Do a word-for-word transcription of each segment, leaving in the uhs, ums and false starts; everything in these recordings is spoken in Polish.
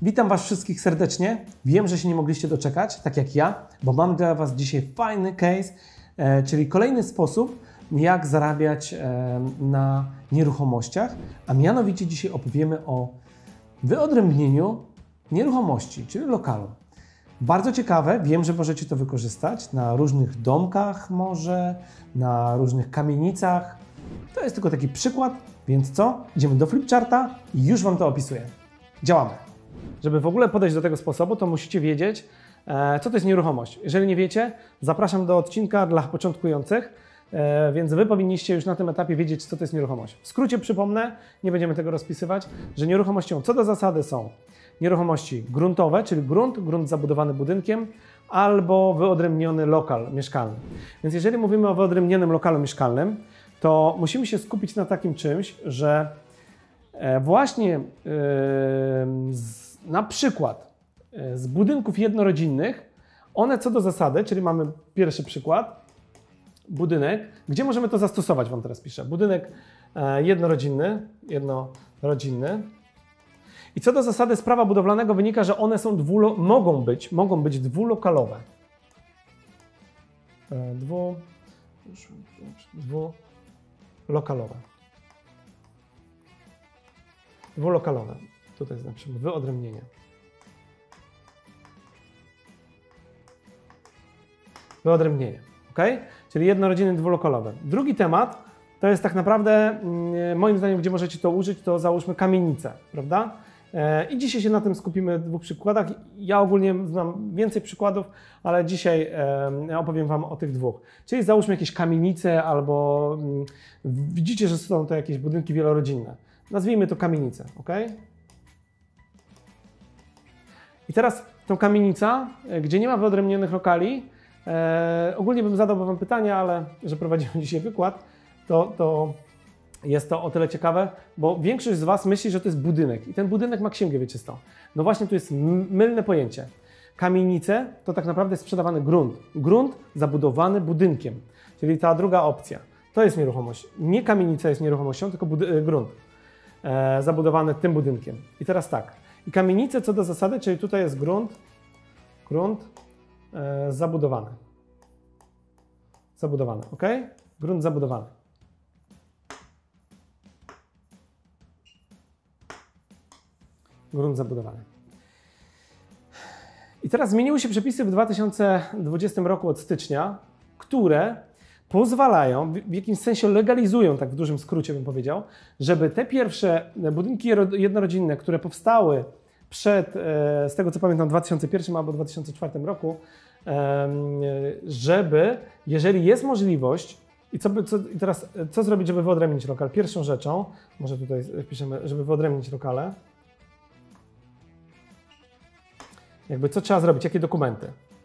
Witam Was wszystkich serdecznie. Wiem, że się nie mogliście doczekać, tak jak ja, bo mam dla Was dzisiaj fajny case, e, czyli kolejny sposób, jak zarabiać e, na nieruchomościach, a mianowicie dzisiaj opowiemy o wyodrębnieniu nieruchomości, czyli lokalu. Bardzo ciekawe, wiem, że możecie to wykorzystać na różnych domkach może, na różnych kamienicach. To jest tylko taki przykład, więc co? Idziemy do flipcharta i już Wam to opisuję. Działamy. Żeby w ogóle podejść do tego sposobu, to musicie wiedzieć, e, co to jest nieruchomość. Jeżeli nie wiecie, zapraszam do odcinka dla początkujących, e, więc Wy powinniście już na tym etapie wiedzieć, co to jest nieruchomość. W skrócie przypomnę, nie będziemy tego rozpisywać, że nieruchomością co do zasady są nieruchomości gruntowe, czyli grunt, grunt zabudowany budynkiem, albo wyodrębniony lokal mieszkalny. Więc jeżeli mówimy o wyodrębnionym lokalu mieszkalnym, to musimy się skupić na takim czymś, że właśnie yy, z, na przykład yy, z budynków jednorodzinnych, one co do zasady, czyli mamy pierwszy przykład, budynek, gdzie możemy to zastosować, Wam teraz piszę. Budynek e, jednorodzinny, jednorodzinny. I co do zasady z prawa budowlanego wynika, że one są dwulo, mogą być, mogą być dwulokalowe. E, dwu, dwulokalowe. Dwulokalowe. Tutaj znaczymy wyodrębnienie. Wyodrębnienie. Ok? Czyli jednorodziny dwulokalowe. Drugi temat to jest tak naprawdę, moim zdaniem, gdzie możecie to użyć, to załóżmy kamienice, prawda? I dzisiaj się na tym skupimy w dwóch przykładach. Ja ogólnie znam więcej przykładów, ale dzisiaj opowiem Wam o tych dwóch. Czyli załóżmy jakieś kamienice albo widzicie, że są to jakieś budynki wielorodzinne. Nazwijmy to kamienicę, ok? I teraz tą kamienica, gdzie nie ma wyodrębnionych lokali, e, ogólnie bym zadał Wam pytania, ale że prowadzimy dzisiaj wykład, to, to jest to o tyle ciekawe, bo większość z Was myśli, że to jest budynek i ten budynek ma księgę wieczystą. No właśnie tu jest mylne pojęcie. Kamienice to tak naprawdę jest sprzedawany grunt. Grunt zabudowany budynkiem, czyli ta druga opcja. To jest nieruchomość. Nie kamienica jest nieruchomością, tylko grunt. E, zabudowany tym budynkiem. I teraz tak, i kamienice co do zasady, czyli tutaj jest grunt, grunt e, zabudowany. Zabudowany, ok? Grunt zabudowany. Grunt zabudowany. I teraz zmieniły się przepisy w dwa tysiące dwudziestym roku od stycznia, które pozwalają, w jakimś sensie legalizują, tak w dużym skrócie bym powiedział, żeby te pierwsze budynki jednorodzinne, które powstały przed, z tego co pamiętam, w dwa tysiące pierwszym albo dwa tysiące czwartym roku, żeby, jeżeli jest możliwość, i, co, co, i teraz co zrobić, żeby wyodrębnić lokal? Pierwszą rzeczą, może tutaj wpiszemy, żeby wyodrębnić lokale, jakby co trzeba zrobić, jakie dokumenty?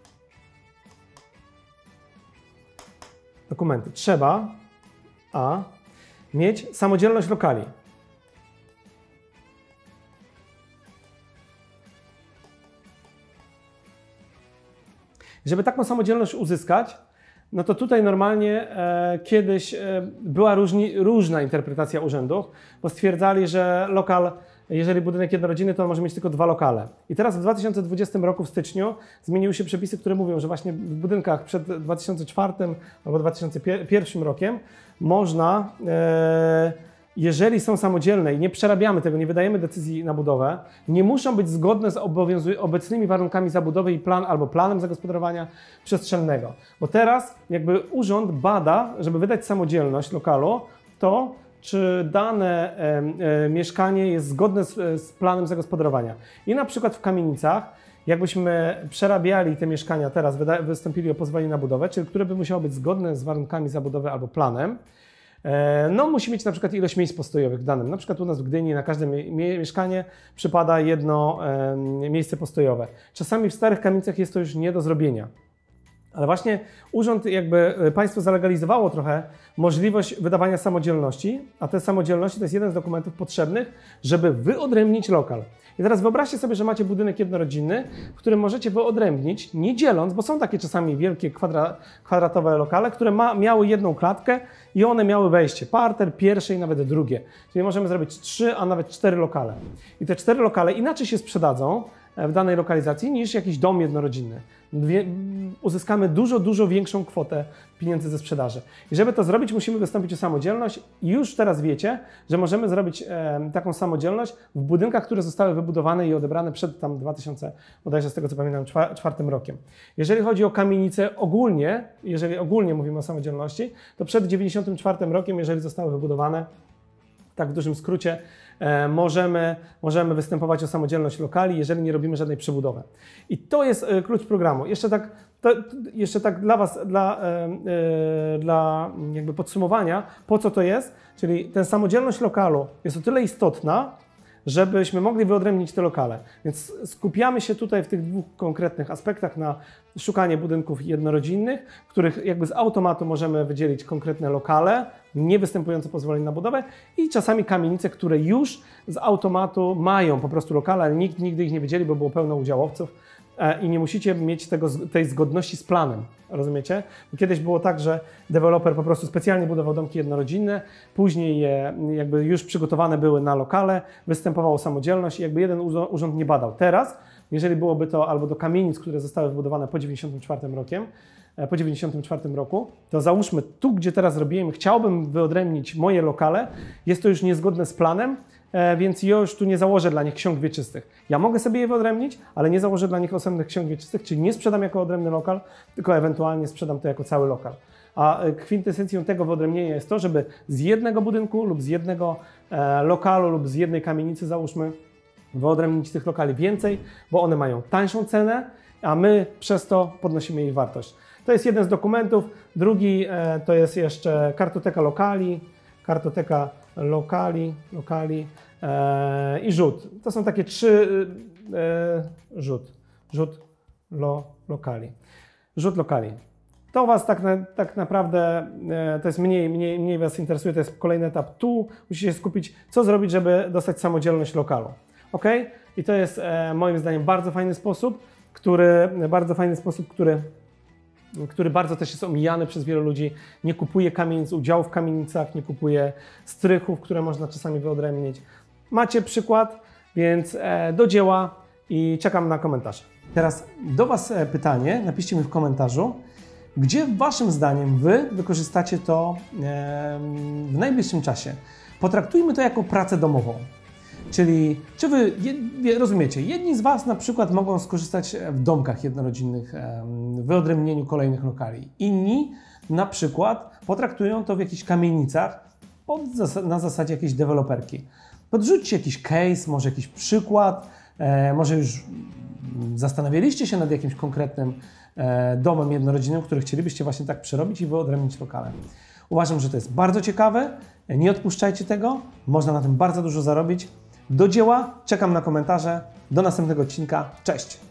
Dokumenty. Trzeba a. mieć samodzielność lokali. Żeby taką samodzielność uzyskać, no to tutaj normalnie e, kiedyś e, była różni, różna interpretacja urzędów, bo stwierdzali, że lokal, jeżeli budynek jednorodzinny, to on może mieć tylko dwa lokale. I teraz w dwa tysiące dwudziestym roku w styczniu zmieniły się przepisy, które mówią, że właśnie w budynkach przed dwa tysiące czwartym albo dwa tysiące pierwszym rokiem można, e, jeżeli są samodzielne i nie przerabiamy tego, nie wydajemy decyzji na budowę, nie muszą być zgodne z obecnymi warunkami zabudowy i plan albo planem zagospodarowania przestrzennego. Bo teraz jakby urząd bada, żeby wydać samodzielność lokalu, to czy dane e, e, mieszkanie jest zgodne z, z planem zagospodarowania. I na przykład w kamienicach, jakbyśmy przerabiali te mieszkania teraz, wyda, wystąpili o pozwolenie na budowę, czyli które by musiało być zgodne z warunkami zabudowy albo planem, e, no musi mieć na przykład ilość miejsc postojowych w danym. Na przykład u nas w Gdyni na każde mie mieszkanie przypada jedno e, miejsce postojowe. Czasami w starych kamienicach jest to już nie do zrobienia. Ale właśnie urząd, jakby państwo zalegalizowało trochę możliwość wydawania samodzielności, a te samodzielności to jest jeden z dokumentów potrzebnych, żeby wyodrębnić lokal. I teraz wyobraźcie sobie, że macie budynek jednorodzinny, w którym możecie wyodrębnić, nie dzieląc, bo są takie czasami wielkie kwadra, kwadratowe lokale, które ma, miały jedną klatkę i one miały wejście, parter, pierwsze i nawet drugie. Czyli możemy zrobić trzy, a nawet cztery lokale. I te cztery lokale inaczej się sprzedadzą w danej lokalizacji niż jakiś dom jednorodzinny. Uzyskamy dużo, dużo większą kwotę pieniędzy ze sprzedaży. I żeby to zrobić, musimy wystąpić o samodzielność. I już teraz wiecie, że możemy zrobić e, taką samodzielność w budynkach, które zostały wybudowane i odebrane przed tam dwa tysiące, bodajże z tego co pamiętam, czwartym rokiem. Jeżeli chodzi o kamienice ogólnie, jeżeli ogólnie mówimy o samodzielności, to przed dziewięćdziesiątym czwartym rokiem, jeżeli zostały wybudowane, tak w dużym skrócie, e, możemy, możemy występować o samodzielność lokali, jeżeli nie robimy żadnej przebudowy. I to jest e, klucz programu. Jeszcze tak, to, jeszcze tak dla Was, dla, e, e, dla jakby podsumowania, po co to jest, czyli ten samodzielność lokalu jest o tyle istotna, żebyśmy mogli wyodrębnić te lokale. Więc skupiamy się tutaj w tych dwóch konkretnych aspektach na szukanie budynków jednorodzinnych, których jakby z automatu możemy wydzielić konkretne lokale, nie występujące pozwoleń na budowę i czasami kamienice, które już z automatu mają po prostu lokale, ale nikt nigdy ich nie wydzieli, bo było pełno udziałowców i nie musicie mieć tego, tej zgodności z planem, rozumiecie? Bo kiedyś było tak, że deweloper po prostu specjalnie budował domki jednorodzinne, później je jakby już przygotowane były na lokale, występowało samodzielność i jakby jeden urząd nie badał. Teraz, jeżeli byłoby to albo do kamienic, które zostały wybudowane po dziewięćdziesiątym czwartym rokiem, po dziewięćdziesiątym czwartym roku, to załóżmy tu, gdzie teraz robiłem, chciałbym wyodrębnić moje lokale, jest to już niezgodne z planem, więc ja już tu nie założę dla nich ksiąg wieczystych. Ja mogę sobie je wyodrębnić, ale nie założę dla nich osobnych ksiąg wieczystych, czyli nie sprzedam jako odrębny lokal, tylko ewentualnie sprzedam to jako cały lokal. A kwintesencją tego wyodrębnienia jest to, żeby z jednego budynku lub z jednego e, lokalu lub z jednej kamienicy, załóżmy, wyodrębnić tych lokali więcej, bo one mają tańszą cenę, a my przez to podnosimy ich wartość. To jest jeden z dokumentów. Drugi e, to jest jeszcze kartoteka lokali, kartoteka lokali, lokali e, i rzut. To są takie trzy e, rzut, rzut lo, lokali. Rzut lokali. To Was tak, na, tak naprawdę, e, to jest mniej, mniej, mniej Was interesuje, to jest kolejny etap. Tu musicie się skupić, co zrobić, żeby dostać samodzielność lokalu. Ok? I to jest e, moim zdaniem bardzo fajny sposób, który, bardzo fajny sposób, który który bardzo też jest omijany przez wielu ludzi. Nie kupuje kamienic, udziałów w kamienicach, nie kupuje strychów, które można czasami wyodrębnić. Macie przykład, więc do dzieła i czekam na komentarze. Teraz do Was pytanie, napiszcie mi w komentarzu, gdzie Waszym zdaniem Wy wykorzystacie to w najbliższym czasie. Potraktujmy to jako pracę domową. Czyli, czy Wy rozumiecie, jedni z Was na przykład mogą skorzystać w domkach jednorodzinnych, w wyodrębnieniu kolejnych lokali. Inni na przykład potraktują to w jakichś kamienicach pod, na zasadzie jakiejś deweloperki. Podrzućcie jakiś case, może jakiś przykład, może już zastanawialiście się nad jakimś konkretnym domem jednorodzinnym, który chcielibyście właśnie tak przerobić i wyodrębnić lokale. Uważam, że to jest bardzo ciekawe, nie odpuszczajcie tego, można na tym bardzo dużo zarobić. Do dzieła, czekam na komentarze, do następnego odcinka, cześć!